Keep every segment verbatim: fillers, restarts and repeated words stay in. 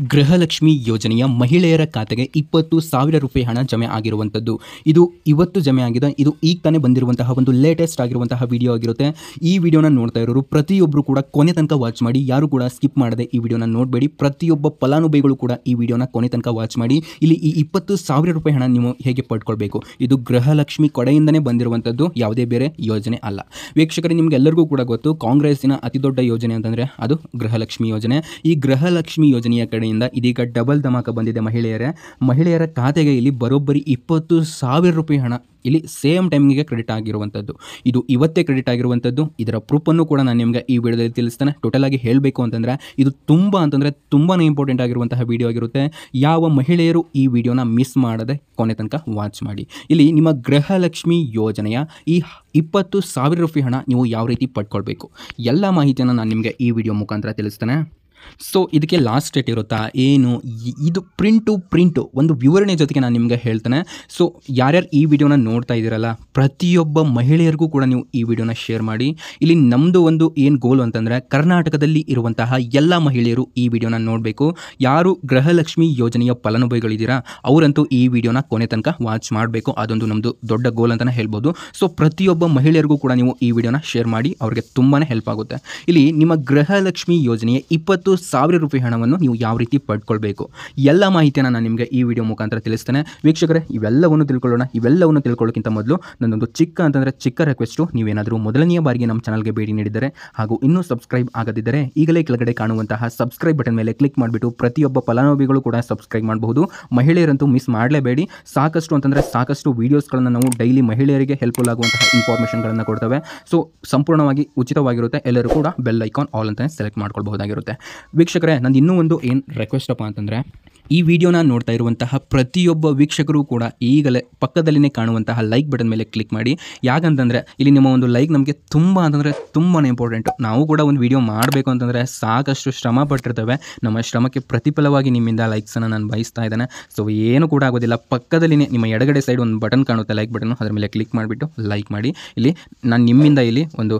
ಗೃಹಲಕ್ಷ್ಮಿ ಯೋಜನೆಯ ಮಹಿಳೆಯರ ಖಾತೆಗೆ ಇಪ್ಪತ್ತು ಸಾವಿರ ರೂಪಾಯಿ ಹಣ ಜಮೆ ಆಗಿರುವಂಥದ್ದು. ಇದು ಇವತ್ತು ಜಮೆ ಆಗಿದೆ. ಇದು ಈಗ ತಾನೇ ಬಂದಿರುವಂತಹ ಒಂದು ಲೇಟೆಸ್ಟ್ ಆಗಿರುವಂತಹ ವಿಡಿಯೋ ಆಗಿರುತ್ತೆ. ಈ ವಿಡಿಯೋನ ನೋಡ್ತಾ ಇರೋರು ಪ್ರತಿಯೊಬ್ಬರು ಕೂಡ ಕೊನೆ ತನಕ ವಾಚ್ ಮಾಡಿ, ಯಾರು ಕೂಡ ಸ್ಕಿಪ್ ಮಾಡದೆ ಈ ವಿಡಿಯೋನ ನೋಡಬೇಡಿ. ಪ್ರತಿಯೊಬ್ಬ ಫಲಾನುಭವಿಗಳು ಕೂಡ ಈ ವಿಡಿಯೋನ ಕೊನೆ ತನಕ ವಾಚ್ ಮಾಡಿ. ಇಲ್ಲಿ ಈ ಇಪ್ಪತ್ತು ಸಾವಿರ ರೂಪಾಯಿ ಹಣ ನೀವು ಹೇಗೆ ಪಡ್ಕೊಳ್ಬೇಕು, ಇದು ಗೃಹಲಕ್ಷ್ಮಿ ಕಡೆಯಿಂದನೇ ಬಂದಿರುವಂಥದ್ದು, ಯಾವುದೇ ಬೇರೆ ಯೋಜನೆ ಅಲ್ಲ. ವೀಕ್ಷಕರೇ, ನಿಮಗೆಲ್ಲರಿಗೂ ಕೂಡ ಗೊತ್ತು, ಕಾಂಗ್ರೆಸ್ಸಿನ ಅತಿ ದೊಡ್ಡ ಯೋಜನೆ ಅಂತಂದರೆ ಅದು ಗೃಹಲಕ್ಷ್ಮಿ ಯೋಜನೆ. ಈ ಗೃಹಲಕ್ಷ್ಮಿ ಯೋಜನೆಯ ಕಡೆಯಿಂದ ಇದೀಗ ಡಬಲ್ ಧಮಾಕ ಬಂದಿದೆ. ಮಹಿಳೆಯರ ಮಹಿಳೆಯರ ಖಾತೆಗೆ ಇಲ್ಲಿ ಬರೋಬ್ಬರಿ ಇಪ್ಪತ್ತು ಸಾವಿರ ರೂಪಾಯಿ ಹಣ ಇಲ್ಲಿ ಸೇಮ್ ಟೈಮಿಗೆ ಕ್ರೆಡಿಟ್ ಆಗಿರುವಂಥದ್ದು. ಇದು ಇವತ್ತೇ ಕ್ರೆಡಿಟ್ ಆಗಿರುವಂಥದ್ದು. ಇದರ ಪ್ರೂಫನ್ನು ಕೂಡ ನಾನು ನಿಮಗೆ ಈ ವಿಡಿಯೋದಲ್ಲಿ ತಿಳಿಸ್ತೇನೆ. ಟೋಟಲ್ ಆಗಿ ಹೇಳಬೇಕು ಅಂತಂದರೆ ಇದು ತುಂಬ ಅಂತಂದರೆ ತುಂಬಾ ಇಂಪಾರ್ಟೆಂಟ್ ಆಗಿರುವಂತಹ ವಿಡಿಯೋ ಆಗಿರುತ್ತೆ. ಯಾವ ಮಹಿಳೆಯರು ಈ ವಿಡಿಯೋನ ಮಿಸ್ ಮಾಡದೆ ಕೊನೆ ತನಕ ವಾಚ್ ಮಾಡಿ. ಇಲ್ಲಿ ನಿಮ್ಮ ಗೃಹಲಕ್ಷ್ಮಿ ಯೋಜನೆಯ ಈ ಇಪ್ಪತ್ತು ಸಾವಿರ ರೂಪಾಯಿ ಹಣ ನೀವು ಯಾವ ರೀತಿ ಪಡ್ಕೊಳ್ಬೇಕು, ಎಲ್ಲ ಮಾಹಿತಿಯನ್ನು ನಾನು ನಿಮಗೆ ಈ ವಿಡಿಯೋ ಮುಖಾಂತರ ತಿಳಿಸ್ತೇನೆ. ಸೊ ಇದಕ್ಕೆ ಲಾಸ್ಟ್ ಡೇಟ್ ಇರುತ್ತಾ ಏನು, ಇದು ಪ್ರಿಂಟ್ ಟು ಪ್ರಿಂಟು ಒಂದು ವಿವರಣೆ ಜೊತೆಗೆ ನಾನು ನಿಮಗೆ ಹೇಳ್ತೇನೆ. ಸೊ ಯಾರ್ಯಾರು ಈ ವಿಡಿಯೋನ ನೋಡ್ತಾ ಇದ್ದೀರಲ್ಲ, ಪ್ರತಿಯೊಬ್ಬ ಮಹಿಳೆಯರಿಗೂ ಕೂಡ ನೀವು ಈ ವಿಡಿಯೋನ ಶೇರ್ ಮಾಡಿ. ಇಲ್ಲಿ ನಮ್ಮದು ಒಂದು ಏನು ಗೋಲ್ ಅಂತಂದರೆ, ಕರ್ನಾಟಕದಲ್ಲಿ ಇರುವಂತಹ ಎಲ್ಲ ಮಹಿಳೆಯರು ಈ ವಿಡಿಯೋನ ನೋಡಬೇಕು. ಯಾರು ಗೃಹಲಕ್ಷ್ಮಿ ಯೋಜನೆಯ ಫಲಾನುಭವಿಗಳಿದ್ದೀರಾ ಅವರಂತೂ ಈ ವಿಡಿಯೋನ ಕೊನೆ ತನಕ ವಾಚ್ ಮಾಡಬೇಕು. ಅದೊಂದು ನಮ್ಮದು ದೊಡ್ಡ ಗೋಲ್ ಅಂತಲೇ ಹೇಳ್ಬೋದು. ಸೊ ಪ್ರತಿಯೊಬ್ಬ ಮಹಿಳೆಯರಿಗೂ ಕೂಡ ನೀವು ಈ ವಿಡಿಯೋನ ಶೇರ್ ಮಾಡಿ, ಅವ್ರಿಗೆ ತುಂಬಾ ಹೆಲ್ಪ್ ಆಗುತ್ತೆ. ಇಲ್ಲಿ ನಿಮ್ಮ ಗೃಹಲಕ್ಷ್ಮಿ ಯೋಜನೆಯ ಇಪ್ಪತ್ತು ಸಾವಿರ ರೂಪಾಯಿ ಹಣವನ್ನು ನೀವು ಯಾವ ರೀತಿ ಪಡ್ಕೊಳ್ಬೇಕು, ಎಲ್ಲ ಮಾಹಿತಿಯನ್ನು ನಾನು ನಿಮಗೆ ಈ ವಿಡಿಯೋ ಮುಖಾಂತರ ತಿಳಿಸ್ತೇನೆ. ವೀಕ್ಷಕರೇ, ಇವೆಲ್ಲವನ್ನು ತಿಳ್ಕೊಳ್ಳೋಣ. ಇವೆಲ್ಲವನ್ನು ತಿಳ್ಕೊಳ್ಳೋಕ್ಕಿಂತ ಮೊದಲು ನನ್ನೊಂದು ಚಿಕ್ಕ ಅಂತಂದರೆ ಚಿಕ್ಕ ರಿಕ್ವೆಸ್ಟು, ನೀವೇನಾದರೂ ಮೊದಲನೆಯ ಬಾರಿಗೆ ನಮ್ಮ ಚಾನಲ್ಗೆ ಭೇಟಿ ನೀಡಿದರೆ ಹಾಗೂ ಇನ್ನೂ ಸಬ್ಸ್ಕ್ರೈಬ್ ಆಗದಿದ್ದರೆ ಈಗಲೇ ಕೆಳಗಡೆ ಕಾಣುವಂತಹ ಸಬ್ಸ್ಕ್ರೈಬ್ ಬಟನ್ ಮೇಲೆ ಕ್ಲಿಕ್ ಮಾಡಿಬಿಟ್ಟು ಪ್ರತಿಯೊಬ್ಬ ಫಲಾನುಭವಿಗಳು ಕೂಡ ಸಬ್ಸ್ಕ್ರೈಬ್ ಮಾಡಬಹುದು. ಮಹಿಳೆಯರಂತೂ ಮಿಸ್ ಮಾಡಲೇಬೇಡಿ. ಸಾಕಷ್ಟು ಅಂತಂದರೆ ಸಾಕಷ್ಟು ವೀಡಿಯೋಸ್ಗಳನ್ನು ನಾವು ಡೈಲಿ ಮಹಿಳೆಯರಿಗೆ ಹೆಲ್ಪ್ಫುಲ್ ಆಗುವಂತಹ ಇನ್ಫಾರ್ಮೇಷನ್ಗಳನ್ನು ಕೊಡ್ತೇವೆ. ಸೊ ಸಂಪೂರ್ಣವಾಗಿ ಉಚಿತವಾಗಿರುತ್ತೆ. ಎಲ್ಲರೂ ಕೂಡ ಬೆಲ್ ಐಕಾನ್ ಆಲ್ ಅಂತ ಸೆಲೆಕ್ಟ್ ಮಾಡ್ಕೊಳ್ಬಹುದಾಗಿರುತ್ತೆ. ವೀಕ್ಷಕರೇ, ನಂದು ಇನ್ನೂ ಒಂದು ಏನು ರಿಕ್ವೆಸ್ಟ್ ಅಪ್ಪ ಅಂತಂದರೆ, ಈ ವಿಡಿಯೋನ ನೋಡ್ತಾ ಇರುವಂತಹ ಪ್ರತಿಯೊಬ್ಬ ವೀಕ್ಷಕರು ಕೂಡ ಈಗಲೇ ಪಕ್ಕದಲ್ಲಿನೇ ಕಾಣುವಂತಹ ಲೈಕ್ ಬಟನ್ ಮೇಲೆ ಕ್ಲಿಕ್ ಮಾಡಿ. ಯಾಕಂತಂದರೆ ಇಲ್ಲಿ ನಿಮ್ಮ ಒಂದು ಲೈಕ್ ನಮಗೆ ತುಂಬ ಅಂತಂದರೆ ತುಂಬಾ ಇಂಪಾರ್ಟೆಂಟು. ನಾವು ಕೂಡ ಒಂದು ವಿಡಿಯೋ ಮಾಡಬೇಕು ಅಂತಂದರೆ ಸಾಕಷ್ಟು ಶ್ರಮ ಪಟ್ಟಿರ್ತೇವೆ. ನಮ್ಮ ಶ್ರಮಕ್ಕೆ ಪ್ರತಿಫಲವಾಗಿ ನಿಮ್ಮಿಂದ ಲೈಕ್ಸನ್ನು ನಾನು ಬಯಸ್ತಾ ಇದ್ದೇನೆ. ಸೊ ಏನು ಕೂಡ ಆಗೋದಿಲ್ಲ, ಪಕ್ಕದಲ್ಲಿನೇ ನಿಮ್ಮ ಎಡಗಡೆ ಸೈಡ್ ಒಂದು ಬಟನ್ ಕಾಣುತ್ತೆ, ಲೈಕ್ ಬಟನ್, ಅದರ ಮೇಲೆ ಕ್ಲಿಕ್ ಮಾಡಿಬಿಟ್ಟು ಲೈಕ್ ಮಾಡಿ. ಇಲ್ಲಿ ನಾನು ನಿಮ್ಮಿಂದ ಇಲ್ಲಿ ಒಂದು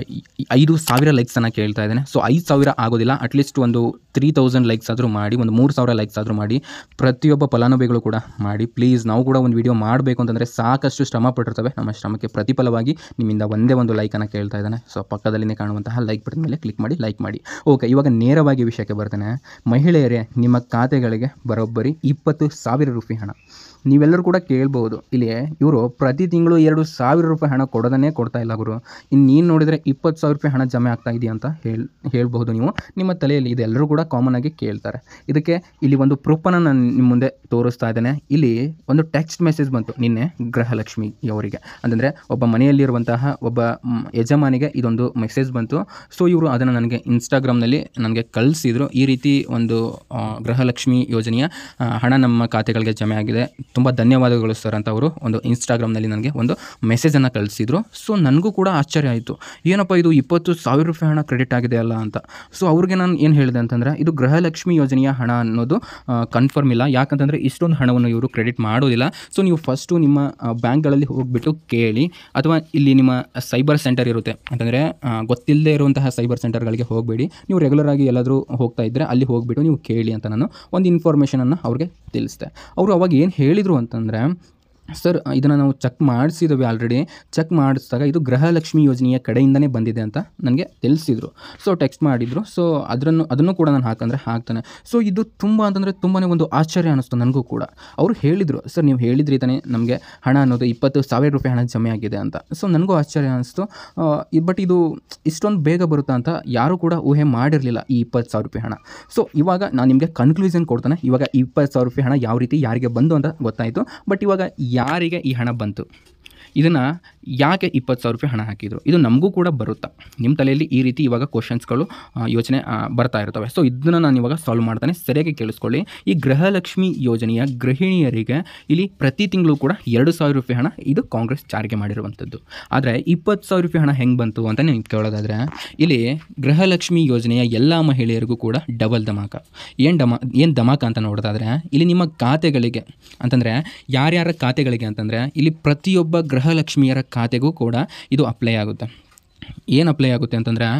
ಐದು ಸಾವಿರ ಲೈಕ್ಸನ್ನು ಕೇಳ್ತಾ ಇದ್ದೇನೆ. ಸೊ ಐದು ಸಾವಿರ ಆಗೋದಿಲ್ಲ, ಅಟ್ಲೀಸ್ಟ್ ಒಂದು ತ್ರೀ ತೌಸಂಡ್ ಲೈಕ್ಸ್ ಆದರೂ ಮಾಡಿ, ಒಂದು ಮೂರು ಸಾವಿರ ಲೈಕ್ಸ್ ಆದರೂ ಮಾಡಿ. ಪ್ರತಿಯೊಬ್ಬ ಫಲಾನುಭವಿಗಳು ಕೂಡ ಮಾಡಿ ಪ್ಲೀಸ್. ನಾವು ಕೂಡ ಒಂದು ವಿಡಿಯೋ ಮಾಡಬೇಕು ಅಂತಂದರೆ ಸಾಕಷ್ಟು ಶ್ರಮ ಪಟ್ಟಿರ್ತವೆ. ನಮ್ಮ ಶ್ರಮಕ್ಕೆ ಪ್ರತಿಫಲವಾಗಿ ನಿಮ್ಮಿಂದ ಒಂದೇ ಒಂದು ಲೈಕನ್ನು ಕೇಳ್ತಾ ಇದ್ದಾನೆ. ಸೊ ಪಕ್ಕದಲ್ಲಿನೇ ಕಾಣುವಂತಹ ಲೈಕ್ ಬಟನ್ ಮೇಲೆ ಕ್ಲಿಕ್ ಮಾಡಿ, ಲೈಕ್ ಮಾಡಿ. ಓಕೆ, ಇವಾಗ ನೇರವಾಗಿ ವಿಷಯಕ್ಕೆ ಬರ್ತೇನೆ. ಮಹಿಳೆಯರೇ, ನಿಮ್ಮ ಖಾತೆಗಳಿಗೆ ಬರೋಬ್ಬರಿ ಇಪ್ಪತ್ತು ಸಾವಿರ ರೂಪಾಯಿ ಹಣ. ನೀವೆಲ್ಲರೂ ಕೂಡ ಕೇಳ್ಬೋದು, ಇಲ್ಲಿ ಇವರು ಪ್ರತಿ ತಿಂಗಳು ಎರಡು ಸಾವಿರ ರೂಪಾಯಿ ಹಣ ಕೊಡೋದನ್ನೇ ಕೊಡ್ತಾ ಇಲ್ಲ ಗುರು, ಇನ್ನು ನೀನು ನೋಡಿದರೆ ಇಪ್ಪತ್ತು ಸಾವಿರ ರೂಪಾಯಿ ಹಣ ಜಮೆ ಆಗ್ತಾ ಇದೆಯಾ ಅಂತ ಹೇಳಿ ಹೇಳ್ಬಹುದು ನೀವು. ನಿಮ್ಮ ತಲೆಯಲ್ಲಿ ಇದು ಎಲ್ಲರೂ ಕೂಡ ಕಾಮನ್ ಆಗಿ ಕೇಳ್ತಾರೆ. ಇದಕ್ಕೆ ಇಲ್ಲಿ ಒಂದು ಪ್ರೂಫನ್ನು ನಾನು ನಿಮ್ಮ ಮುಂದೆ ತೋರಿಸ್ತಾ ಇದ್ದೇನೆ. ಇಲ್ಲಿ ಒಂದು ಟೆಕ್ಸ್ಟ್ ಮೆಸೇಜ್ ಬಂತು ನಿನ್ನೆ ಗೃಹಲಕ್ಷ್ಮಿ ಅವರಿಗೆ, ಅಂತಂದರೆ ಒಬ್ಬ ಮನೆಯಲ್ಲಿರುವಂತಹ ಒಬ್ಬ ಯಜಮಾನಿಗೆ ಇದೊಂದು ಮೆಸೇಜ್ ಬಂತು. ಸೊ ಇವರು ಅದನ್ನು ನನಗೆ ಇನ್ಸ್ಟಾಗ್ರಾಮ್ನಲ್ಲಿ ನನಗೆ ಕಳಿಸಿದರು. ಈ ರೀತಿ ಒಂದು ಗೃಹಲಕ್ಷ್ಮಿ ಯೋಜನೆಯ ಹಣ ನಮ್ಮ ಖಾತೆಗಳಿಗೆ ಜಮೆ ಆಗಿದೆ, ತುಂಬ ಧನ್ಯವಾದಗಳು ಸರ್ ಅಂತ ಅವರು ಒಂದು ಇನ್ಸ್ಟಾಗ್ರಾಮ್ನಲ್ಲಿ ನನಗೆ ಒಂದು ಮೆಸೇಜನ್ನು ಕಳಿಸಿದರು. ಸೊ ನನಗೂ ಕೂಡ ಆಶ್ಚರ್ಯ ಆಯಿತು, ಏನಪ್ಪ ಇದು ಇಪ್ಪತ್ತು ಸಾವಿರ ರೂಪಾಯಿ ಹಣ ಕ್ರೆಡಿಟ್ ಆಗಿದೆ ಅಲ್ಲ ಅಂತ. ಸೊ ಅವ್ರಿಗೆ ನಾನು ಏನು ಹೇಳಿದೆ ಅಂತಂದರೆ, ಇದು ಗೃಹಲಕ್ಷ್ಮಿ ಯೋಜನೆಯ ಹಣ ಅನ್ನೋದು ಕನ್ಫರ್ಮ್ ಇಲ್ಲ, ಯಾಕಂತಂದರೆ ಇಷ್ಟೊಂದು ಹಣವನ್ನು ಇವರು ಕ್ರೆಡಿಟ್ ಮಾಡೋದಿಲ್ಲ. ಸೊ ನೀವು ಫಸ್ಟು ನಿಮ್ಮ ಬ್ಯಾಂಕ್ಗಳಲ್ಲಿ ಹೋಗಿಬಿಟ್ಟು ಕೇಳಿ, ಅಥವಾ ಇಲ್ಲಿ ನಿಮ್ಮ ಸೈಬರ್ ಸೆಂಟರ್ ಇರುತ್ತೆ, ಅಂತಂದರೆ ಗೊತ್ತಿಲ್ಲದೆ ಇರುವಂತಹ ಸೈಬರ್ ಸೆಂಟರ್ಗಳಿಗೆ ಹೋಗಬೇಡಿ. ನೀವು ರೆಗ್ಯುಲರ್ ಆಗಿ ಎಲ್ಲಾದರೂ ಹೋಗ್ತಾ ಇದ್ದರೆ ಅಲ್ಲಿ ಹೋಗಿಬಿಟ್ಟು ನೀವು ಕೇಳಿ ಅಂತ ನಾನು ಒಂದು ಇನ್ಫಾರ್ಮೇಷನನ್ನು ಅವ್ರಿಗೆ ತಿಳಿಸಿದೆ. ಅವರು ಅವಾಗ ಏನು ಹೇಳಿದರು ಅಂತಂದರೆ, ಸರ್ ಇದನ್ನು ನಾವು ಚೆಕ್ ಮಾಡಿಸಿದ್ದೇವೆ, ಆಲ್ರೆಡಿ ಚೆಕ್ ಮಾಡಿಸಿದಾಗ ಇದು ಗೃಹಲಕ್ಷ್ಮಿ ಯೋಜನೆಯ ಕಡೆಯಿಂದನೇ ಬಂದಿದೆ ಅಂತ ನನಗೆ ತಿಳಿಸಿದರು. ಸೊ ಟೆಕ್ಸ್ಟ್ ಮಾಡಿದರು. ಸೊ ಅದನ್ನು ಅದನ್ನು ಕೂಡ ನಾನು ಹಾಕಂದರೆ ಹಾಕ್ತಾನೆ. ಸೊ ಇದು ತುಂಬ ಅಂತಂದರೆ ತುಂಬಾ ಒಂದು ಆಶ್ಚರ್ಯ ಅನ್ನಿಸ್ತು ನನಗೂ ಕೂಡ. ಅವರು ಹೇಳಿದರು, ಸರ್ ನೀವು ಹೇಳಿದ್ರಿ ತಾನೇ ನಮಗೆ ಹಣ ಅನ್ನೋದು ಇಪ್ಪತ್ತು ಸಾವಿರ ರೂಪಾಯಿ ಹಣ ಜಮೆ ಆಗಿದೆ ಅಂತ. ಸೊ ನನಗೂ ಆಶ್ಚರ್ಯ ಅನ್ನಿಸ್ತು. ಬಟ್ ಇದು ಇಷ್ಟೊಂದು ಬೇಗ ಬರುತ್ತಾ ಅಂತ ಯಾರೂ ಕೂಡ ಊಹೆ ಮಾಡಿರಲಿಲ್ಲ, ಈ ಇಪ್ಪತ್ತು ಸಾವಿರ ರೂಪಾಯಿ ಹಣ. ಸೊ ಇವಾಗ ನಾನು ನಿಮಗೆ ಕನ್ಕ್ಲೂಷನ್ ಕೊಡ್ತಾನೆ. ಇವಾಗ ಇಪ್ಪತ್ತು ಸಾವಿರ ರೂಪಾಯಿ ಹಣ ಯಾವ ರೀತಿ ಯಾರಿಗೆ ಬಂದು ಅಂತ ಗೊತ್ತಾಯಿತು. ಬಟ್ ಇವಾಗ ಯಾರಿಗೆ ಈ ಹಣ ಬಂತು, ಇದನ್ನು ಯಾಕೆ ಇಪ್ಪತ್ತು ಸಾವಿರ ರೂಪಾಯಿ ಹಣ ಹಾಕಿದರು, ಇದು ನಮಗೂ ಕೂಡ ಬರುತ್ತಾ? ನಿಮ್ಮ ತಲೆಯಲ್ಲಿ ಈ ರೀತಿ ಇವಾಗ ಕ್ವಶನ್ಸ್ಗಳು ಯೋಚನೆ ಬರ್ತಾ ಇರ್ತವೆ. ಸೊ ಇದನ್ನು ನಾನು ಇವಾಗ ಸಾಲ್ವ್ ಮಾಡ್ತಾನೆ, ಸರಿಯಾಗಿ ಕೇಳಿಸ್ಕೊಳ್ಳಿ. ಈ ಗೃಹಲಕ್ಷ್ಮಿ ಯೋಜನೆಯ ಗೃಹಿಣಿಯರಿಗೆ ಇಲ್ಲಿ ಪ್ರತಿ ತಿಂಗಳು ಕೂಡ ಎರಡು ಸಾವಿರ ರೂಪಾಯಿ ಹಣ ಇದು ಕಾಂಗ್ರೆಸ್ ಜಾರಿಗೆ ಮಾಡಿರುವಂಥದ್ದು. ಆದರೆ ಇಪ್ಪತ್ತು ಸಾವಿರ ರೂಪಾಯಿ ಹಣ ಹೆಂಗೆ ಬಂತು ಅಂತ ನೀವು ಕೇಳೋದಾದರೆ, ಇಲ್ಲಿ ಗೃಹಲಕ್ಷ್ಮಿ ಯೋಜನೆಯ ಎಲ್ಲ ಮಹಿಳೆಯರಿಗೂ ಕೂಡ ಡಬಲ್ ಧಮಾಕ. ಏನು ಡಮಾ ಏನು ಧಮಾಕ ಅಂತ ನೋಡೋದಾದರೆ, ಇಲ್ಲಿ ನಿಮ್ಮ ಖಾತೆಗಳಿಗೆ ಅಂತಂದರೆ ಯಾರ್ಯಾರ ಖಾತೆಗಳಿಗೆ ಅಂತಂದರೆ, ಇಲ್ಲಿ ಪ್ರತಿಯೊಬ್ಬ ಗೃಹಲಕ್ಷ್ಮಿಯರ ಖಾತೆಗೂ ಕೂಡ ಇದು ಅಪ್ಲೈ ಆಗುತ್ತೆ. ಏನು ಅಪ್ಲೈ ಆಗುತ್ತೆ ಅಂತಂದರೆ,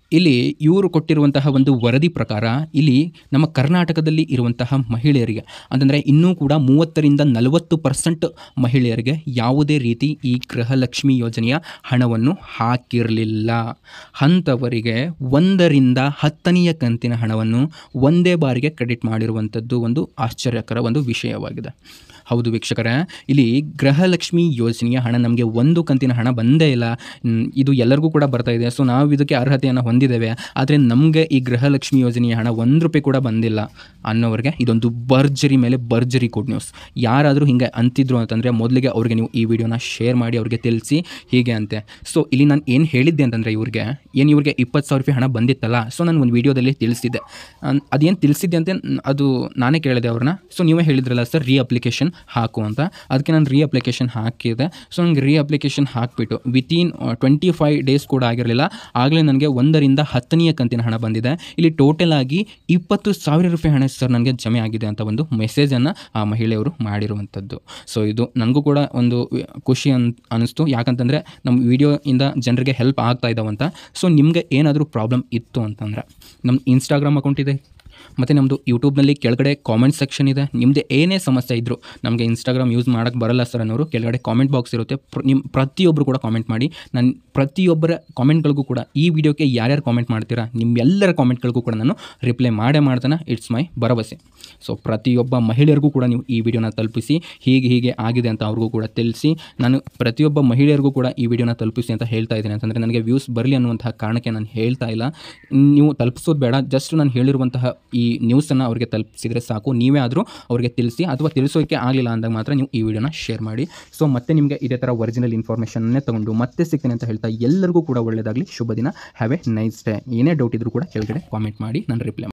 ಇಲ್ಲಿ ಇವರು ಕೊಟ್ಟಿರುವಂತಹ ಒಂದು ವರದಿ ಪ್ರಕಾರ ಇಲ್ಲಿ ನಮ್ಮ ಕರ್ನಾಟಕದಲ್ಲಿ ಇರುವಂತಹ ಮಹಿಳೆಯರಿಗೆ ಅಂತಂದರೆ ಇನ್ನೂ ಕೂಡ ಮೂವತ್ತರಿಂದ ನಲವತ್ತು ಪರ್ಸೆಂಟ್ ಮಹಿಳೆಯರಿಗೆ ಯಾವುದೇ ರೀತಿ ಈ ಗೃಹಲಕ್ಷ್ಮಿ ಯೋಜನೆಯ ಹಣವನ್ನು ಹಾಕಿರಲಿಲ್ಲ. ಅಂಥವರಿಗೆ ಒಂದರಿಂದ ಹತ್ತನೆಯ ಕಂತಿನ ಹಣವನ್ನು ಒಂದೇ ಬಾರಿಗೆ ಕ್ರೆಡಿಟ್ ಮಾಡಿರುವಂಥದ್ದು ಒಂದು ಆಶ್ಚರ್ಯಕರ ಒಂದು ವಿಷಯವಾಗಿದೆ. ಹೌದು ವೀಕ್ಷಕರೇ, ಇಲ್ಲಿ ಗೃಹಲಕ್ಷ್ಮಿ ಯೋಜನೆಯ ಹಣ ನಮಗೆ ಒಂದು ಕಂತಿನ ಹಣ ಬಂದೇ ಇಲ್ಲ. ಇದು ಎಲ್ಲರಿಗೂ ಕೂಡ ಬರ್ತಾ ಇದೆ. ಸೊ ನಾವು ಇದಕ್ಕೆ ಅರ್ಹತೆಯನ್ನು ಹೊಂದಿದ್ದೇವೆ, ಆದರೆ ನಮಗೆ ಈ ಗೃಹಲಕ್ಷ್ಮಿ ಯೋಜನೆಯ ಹಣ ಒಂದು ರೂಪಾಯಿ ಕೂಡ ಬಂದಿಲ್ಲ ಅನ್ನೋರಿಗೆ ಇದೊಂದು ಭರ್ಜರಿ ಮೇಲೆ ಭರ್ಜರಿ ಗುಡ್ ನ್ಯೂಸ್. ಯಾರಾದರೂ ಹಿಂಗೆ ಅಂತಿದ್ರು ಅಂತಂದರೆ ಮೊದಲಿಗೆ ಅವ್ರಿಗೆ ನೀವು ಈ ವಿಡಿಯೋನ ಶೇರ್ ಮಾಡಿ ಅವ್ರಿಗೆ ತಿಳಿಸಿ ಹೀಗೆ ಅಂತೆ. ಸೊ ಇಲ್ಲಿ ನಾನು ಏನು ಹೇಳಿದ್ದೆ ಅಂತಂದರೆ ಇವ್ರಿಗೆ ಏನು ಇವ್ರಿಗೆ ಇಪ್ಪತ್ತು ಸಾವಿರ ರೂಪಾಯಿ ಹಣ ಬಂದಿತ್ತಲ್ಲ, ಸೊ ನಾನು ಒಂದು ವಿಡಿಯೋದಲ್ಲಿ ತಿಳಿಸಿದ್ದೆ. ಅದೇನು ತಿಳಿಸಿದ್ದೆ ಅಂತ ಅದು ನಾನೇ ಕೇಳಿದೆ ಅವ್ರನ್ನ. ಸೊ ನೀವೇ ಹೇಳಿದ್ರಲ್ಲ ಸರ್ ರೀ ಅಪ್ಲಿಕೇಶನ್ ಹಾಕು ಅಂತ, ಅದಕ್ಕೆ ನಾನು ರೀ ಅಪ್ಲಿಕೇಶನ್ ಹಾಕಿದೆ. ಸೊ ನನಗೆ ರೀ ಅಪ್ಲಿಕೇಶನ್ ಹಾಕಿಬಿಟ್ಟು ವಿತಿನ್ ಟ್ವೆಂಟಿ ಫೈವ್ ಡೇಸ್ ಕೂಡ ಆಗಿರಲಿಲ್ಲ, ಆಗಲೇ ನನಗೆ ಒಂದರಿಂದ ಹತ್ತನೆಯ ಕಂತಿನ ಹಣ ಬಂದಿದೆ. ಇಲ್ಲಿ ಟೋಟಲ್ ಆಗಿ ಇಪ್ಪತ್ತು ಸಾವಿರ ರೂಪಾಯಿ ಹಣ ಸರ್ ನನಗೆ ಜಮೆ ಆಗಿದೆ ಅಂತ ಒಂದು ಮೆಸೇಜನ್ನು ಆ ಮಹಿಳೆಯವರು ಮಾಡಿರುವಂಥದ್ದು. ಸೊ ಇದು ನನಗೂ ಕೂಡ ಒಂದು ಖುಷಿ ಅನ್ ಅನ್ನಿಸ್ತು. ಯಾಕಂತಂದರೆ ನಮ್ಮ ವಿಡಿಯೋಯಿಂದ ಜನರಿಗೆ ಹೆಲ್ಪ್ ಆಗ್ತಾ ಇದ್ದಾವಂತ. ಸೊ ನಿಮಗೆ ಏನಾದರೂ ಪ್ರಾಬ್ಲಮ್ ಇತ್ತು ಅಂತಂದರೆ ನಮ್ಮ ಇನ್ಸ್ಟಾಗ್ರಾಮ್ ಅಕೌಂಟ್ ಇದೆ, ಮತ್ತು ನಮ್ಮದು ಯೂಟ್ಯೂಬ್ನಲ್ಲಿ ಕೆಳಗಡೆ ಕಾಮೆಂಟ್ ಸೆಕ್ಷನ್ ಇದೆ. ನಿಮ್ಮದೇ ಏನೇ ಸಮಸ್ಯೆ ಇದ್ದರೂ, ನಮಗೆ ಇನ್ಸ್ಟಾಗ್ರಾಮ್ ಯೂಸ್ ಮಾಡೋಕ್ಕೆ ಬರಲ್ಲ ಸರ್ ಅನ್ನೋರು ಕೆಳಗಡೆ ಕಾಮೆಂಟ್ ಬಾಕ್ಸ್ ಇರುತ್ತೆ. ಪ್ರ ನಿಮ್ಮ ಪ್ರತಿಯೊಬ್ಬರು ಕೂಡ ಕಾಮೆಂಟ್ ಮಾಡಿ. ನಾನು ಪ್ರತಿಯೊಬ್ಬರ ಕಾಮೆಂಟ್ಗಳಿಗೂ ಕೂಡ ಈ ವಿಡಿಯೋಕ್ಕೆ ಯಾರ್ಯಾರು ಕಾಮೆಂಟ್ ಮಾಡ್ತೀರಾ ನಿಮ್ಮೆಲ್ಲರ ಕಾಮೆಂಟ್ಗಳಿಗೂ ಕೂಡ ನಾನು ರಿಪ್ಲೈ ಮಾಡೇ ಮಾಡ್ತಾನೆ. ಇಟ್ಸ್ ಮೈ ಭರವಸೆ. ಸೊ ಪ್ರತಿಯೊಬ್ಬ ಮಹಿಳೆಯರಿಗೂ ಕೂಡ ನೀವು ಈ ವಿಡಿಯೋನ ತಲುಪಿಸಿ, ಹೀಗೆ ಹೀಗೆ ಆಗಿದೆ ಅಂತ ಅವ್ರಿಗೂ ಕೂಡ ತಿಳಿಸಿ. ನಾನು ಪ್ರತಿಯೊಬ್ಬ ಮಹಿಳೆಯರಿಗೂ ಕೂಡ ಈ ವಿಡಿಯೋನ ತಲುಪಿಸಿ ಅಂತ ಹೇಳ್ತಾ ಇದ್ದೀನಿ. ಅಂತಂದರೆ ನನಗೆ ವ್ಯೂಸ್ ಬರಲಿ ಅನ್ನುವಂತಹ ಕಾರಣಕ್ಕೆ ನಾನು ಹೇಳ್ತಾ ಇಲ್ಲ. ನೀವು ತಲುಪಿಸೋದು ಬೇಡ, ಜಸ್ಟ್ ನಾನು ಹೇಳಿರುವಂತಹ ಈ ನ್ಯೂಸನ್ನು ಅವರಿಗೆ ತಲುಪಿಸಿದರೆ ಸಾಕು. ನೀವೇ ಆದರೂ ಅವರಿಗೆ ತಿಳಿಸಿ, ಅಥವಾ ತಿಳಿಸೋಕ್ಕೆ ಆಗಲಿಲ್ಲ ಅಂದಾಗ ಮಾತ್ರ ನೀವು ಈ ವಿಡಿಯೋನ ಶೇರ್ ಮಾಡಿ. ಸೊ ಮತ್ತೆ ನಿಮಗೆ ಇದೇ ಥರ ಒರಿಜಿನಲ್ ಇನ್ಫಾರ್ಮೇಷನ್ನೇ ತೊಗೊಂಡು ಮತ್ತೆ ಸಿಗ್ತೇನೆ ಅಂತ ಹೇಳ್ತಾ ಎಲ್ಲರಿಗೂ ಕೂಡ ಒಳ್ಳೆಯದಾಗಲಿ. ಶುಭ ದಿನ. Have a nice day. ಏನೇ ಡೌಟ್ ಇದ್ರೂ ಕೂಡ ಕೆಳಗಡೆ ಕಾಮೆಂಟ್ ಮಾಡಿ, ನಾನು ರಿಪ್ಲೈ